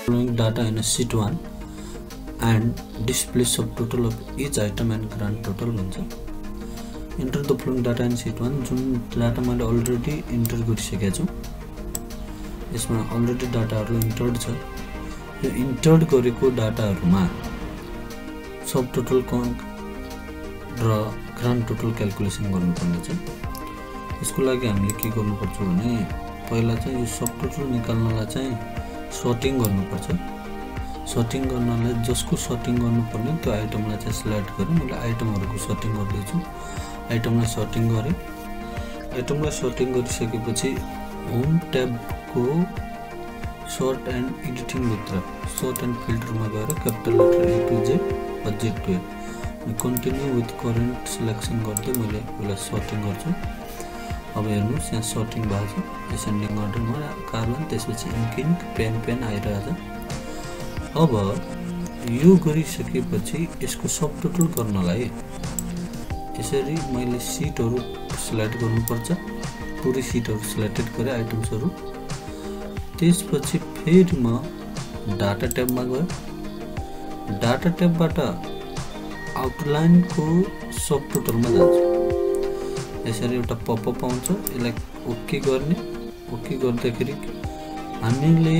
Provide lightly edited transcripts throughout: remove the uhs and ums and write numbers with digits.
following data in a sheet 1 and display subtotal of each item and grand total हुन्छ। enter the following data in sheet 1 जुन data मैले already enter गरिसकेको छु। यसमा already डाटाहरु entered छ। यो entered गरेको डाटाहरुमा सबटोटल काउन्ट र ग्रान्ड टोटल क्याल्कुलेसन गर्नुपर्ने छ। यसको लागि हामीले के गर्नुपर्छ भने पहिला चाहिँ यो सबटोटल निकाल्नलाई चाहिँ सर्टिङ गर्नुपर्छ। सर्टिङ गर्नलाई जसको सर्टिङ गर्नुपर्ने त्यो आइटमलाई चाहिँ सिलेक्ट गरे। मैले आइटमहरुको सर्टिङ गर्दै छु। आइटमलाई सर्टिङ गरे। आइटमलाई सर्टिङ गरिसकेपछि होम ट्याबको सर्ट एन्ड एडिटिङ भित्र सर्ट एन्ड फिल्टरमा गएर capital letter A to Z बजेट to continue with current selection गर्दै मैले यसलाई सर्टिङ गर्छु। अब हेर्नुस् यहाँ सर्टिङ भएको छ। एसेन्डिङ अर्डरमा कार्बन त्यसपछि इन्क पेन आइरहेछ। अब यो गरिसकेपछि यसको सबटोटल गर्नलाई यसरी मैले सिटहरु सिलेक्ट गर्नुपर्छ। पुरै सिटहरु सिलेक्टेड गरे आइटम्सहरु। त्यसपछि फेरि म डाटा ट्याबमा गए। डाटा ट्याबबाट आउटलाइन को सबटोटलमा जान्छु। यसरी एउटा पपअप आउँछ। यसलाई ओके गर्ने। ओके गर्दाखेरि हामीले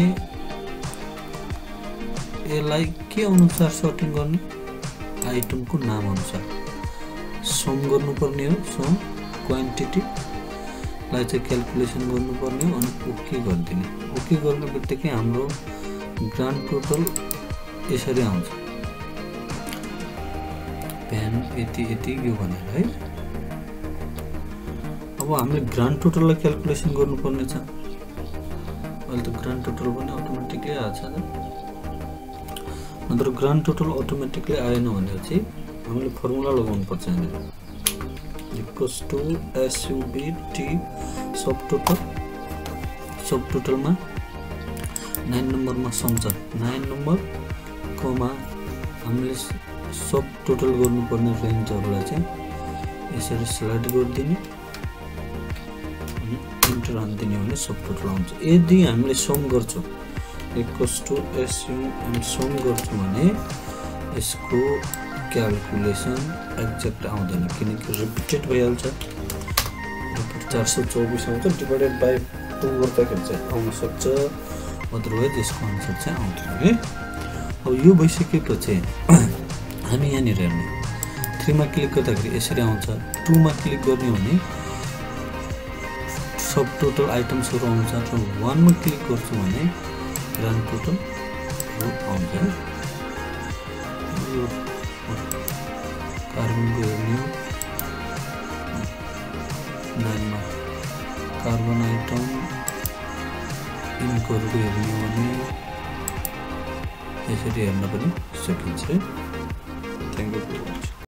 यसलाई के अनुसार सर्टिङ गर्ने आइटमको नाम अनुसार सम गर्नुपर्ने हो। सम क्वान्टिटी लाई चाहिँ क्याल्कुलेसन गर्नुपर्ने हो अनि ओके गर्दिने। ओके गर्ने बित्तिकै हाम्रो ग्रान्ड टोटल यसरी आउँछ। पेन यति यो भनेर है। अब हामीले ग्रान्ड टोटललाई क्याल्कुलेसन गर्नुपर्ने छ। अहिले त ग्रान्ड टोटल पनि अटोमेटिकली आछ। नत्र ग्रान्ड टोटल अटोमेटिकली आएन भने चाहिँ हामीले फर्मुला लगाउनु पर्छ। यहाँनिर इक्वल्स टु SUBT सबटोटलमा 9 नम्बरमा सम छ। 9 नम्बर कोमा हामीले सबटोटल गर्नुपर्ने रेन्जहरुलाई चाहिँ यसरी सिलेक्ट गरिदिने अनि इन्टर हान्दिने भने सबटोटल आउँछ। यदि हामीले सम गर्छौं इक्वल्स टु SUM सम गर्छौं भने यसको क्याल्कुलेसन एक्ज्याक्ट आउँदैन किनकि रिपिटेड भइहाल्छ। रिपिट 424 आउँछ डिवाइडेड बाइ 2 गर्दाखेरि चाहिँ आउन सक्छ। अदरवाइज यसको आन्सर चाहिँ आउँदैन है। अब यो भइसकेपछि हामी यहाँनिर हेर्ने 3 मा क्लिक गर्दाखेरि यसरी आउँछ। 2 मा क्लिक गर्ने हो भने सबटोटल आइटम्सहरु आउँछ र 1 मा क्लिक गर्छौं भने ग्रान्ड टोटल आउँछ। यो कार्बन को हेर्ने 9 मा कार्बन आइटम इन्कहरुको हेर्ने हो भने यसरी हेर्न पनि सकिन्छ। Thank you for watching.